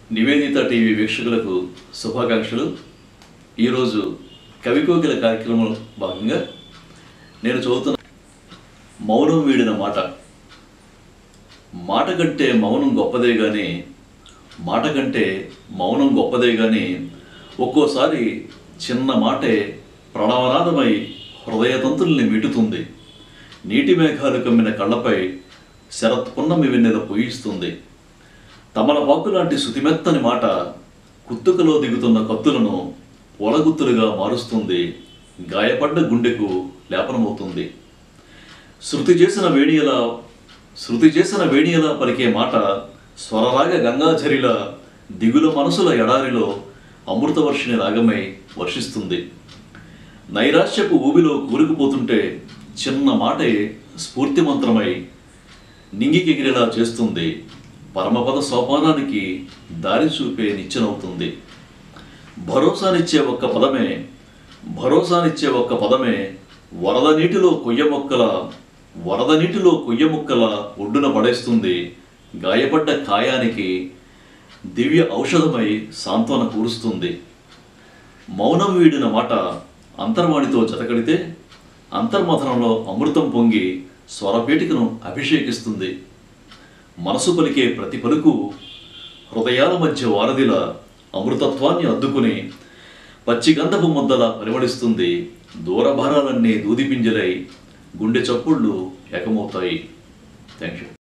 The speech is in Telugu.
నివేదిత టీవీ వీక్షకులకు శుభాకాంక్షలు. ఈరోజు కవికోకిల కార్యక్రమంలో భాగంగా నేను చదువుతున్న మౌనం వీడిన మాట. మాట కంటే మౌనం గొప్పదే కానీ మాట కంటే మౌనం గొప్పదే కానీ ఒక్కోసారి చిన్న మాటే ప్రణవనాదమై హృదయతంతుల్ని మిటుతుంది. నీటి మేఘాలు కమ్మిన కళ్ళపై శరత్ పున్నమి వెన్నెల పూయిస్తుంది. తమలపాకు లాంటి శుతిమెత్తని మాట కుత్తుకలో దిగుతున్న కత్తులను పొలగుత్తులుగా మారుస్తుంది. గాయపడ్డ గుండెకు లేపనమవుతుంది. శృతి చేసిన వేణియలా పలికే మాట స్వరరాగ గంగాఝరిలా దిగుల మనసుల ఎడారిలో అమృతవర్షిణి రాగమై వర్షిస్తుంది. నైరాశ్యపు ఊబిలో కూరుకుపోతుంటే చిన్న మాటే స్ఫూర్తిమంత్రమై నింగికెగిరేలా చేస్తుంది. పరమపద సోపానానికి దారి చూపే నిచ్చెనవుతుంది. భరోసానిచ్చే ఒక్క పదమే వరద నీటిలో కొయ్య ముక్కల ఒడ్డున పడేస్తుంది. గాయపడ్డ కాయానికి దివ్య ఔషధమై సాంత్వన కూరుస్తుంది. మౌనం వీడిన మాట అంతర్వాణితో జతకడితే అంతర్మథనంలో అమృతం పొంగి స్వరపేటికను అభిషేకిస్తుంది. మనసు పలికే ప్రతి పలుకు హృదయాల మధ్య వారధిలా అమృతత్వాన్ని అద్దుకుని పచ్చిగంధపు ముద్దలా పరిమళిస్తుంది. దూరభారాలన్నీ దూదిపింజలై గుండె చప్పుళ్ళు ఏకమవుతాయి. Thank you.